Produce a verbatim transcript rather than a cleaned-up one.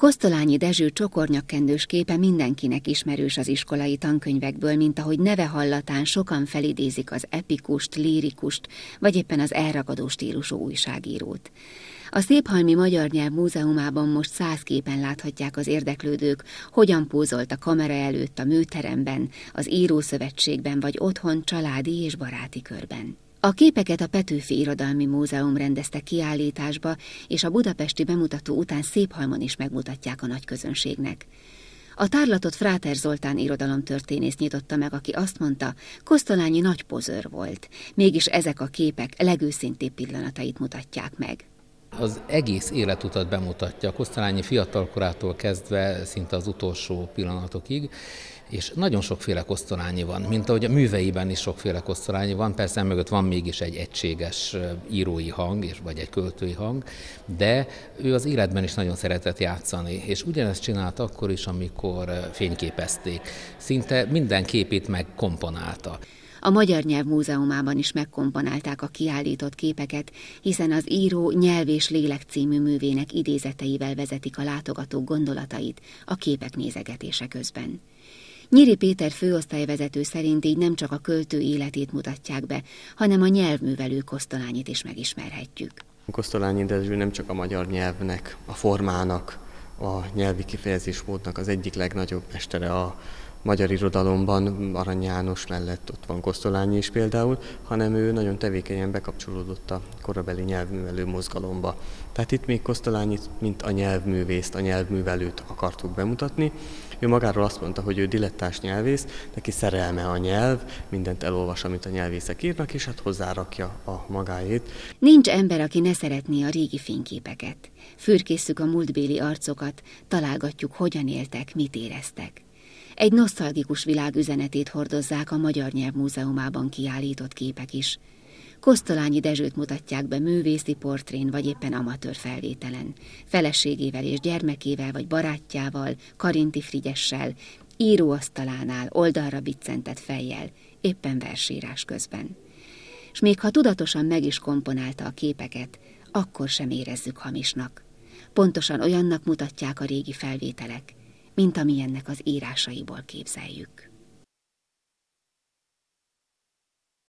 Kosztolányi Dezső csokornyakkendős képe mindenkinek ismerős az iskolai tankönyvekből, mint ahogy neve hallatán sokan felidézik az epikust, lírikust, vagy éppen az elragadó stílusú újságírót. A Széphalmi Magyar Nyelv Múzeumában most száz képen láthatják az érdeklődők, hogyan pózolt a kamera előtt a műteremben, az írószövetségben vagy otthon családi és baráti körben. A képeket a Petőfi Irodalmi Múzeum rendezte kiállításba, és a budapesti bemutató után Széphalmon is megmutatják a nagyközönségnek. A tárlatot Fráter Zoltán irodalomtörténész nyitotta meg, aki azt mondta, Kosztolányi nagy pozőr volt, mégis ezek a képek legőszintébb pillanatait mutatják meg. Az egész életutat bemutatja, Kosztolányi fiatalkorától kezdve szinte az utolsó pillanatokig, és nagyon sokféle Kosztolányi van, mint ahogy a műveiben is sokféle Kosztolányi van, persze mögött van mégis egy egységes írói hang, és vagy egy költői hang, de ő az életben is nagyon szeretett játszani, és ugyanezt csinált akkor is, amikor fényképezték. Szinte minden képét megkomponálta. A Magyar Nyelv Múzeumában is megkomponálták a kiállított képeket, hiszen az író Nyelv és Lélek című művének idézeteivel vezetik a látogatók gondolatait a képek nézegetése közben. Nyíri Péter főosztályvezető szerint így nem csak a költő életét mutatják be, hanem a nyelvművelő Kosztolányit is megismerhetjük. Kosztolányi Dezső nem csak a magyar nyelvnek, a formának, a nyelvi kifejezésmódnak az egyik legnagyobb mestere a magyar irodalomban, Arany János mellett ott van Kosztolányi is például, hanem ő nagyon tevékenyen bekapcsolódott a korabeli nyelvművelő mozgalomba. Tehát itt még Kosztolányit, mint a nyelvművészt, a nyelvművelőt akartuk bemutatni. Ő magáról azt mondta, hogy ő dilettás nyelvész, neki szerelme a nyelv, mindent elolvas, amit a nyelvészek írnak, és hát hozzárakja a magáét. Nincs ember, aki ne szeretné a régi fényképeket. Fürkészszük a múltbéli arcokat, találgatjuk, hogyan éltek, mit éreztek. Egy nosztalgikus világ üzenetét hordozzák a Magyar Nyelv Múzeumában kiállított képek is. Kosztolányi Dezsőt mutatják be művészi portrén vagy éppen amatőr felvételen, feleségével és gyermekével vagy barátjával, Karinti Frigyessel, íróasztalánál, oldalra biccentett fejjel, éppen versírás közben. S még ha tudatosan meg is komponálta a képeket, akkor sem érezzük hamisnak. Pontosan olyannak mutatják a régi felvételek, mint amilyennek az írásaiból képzeljük.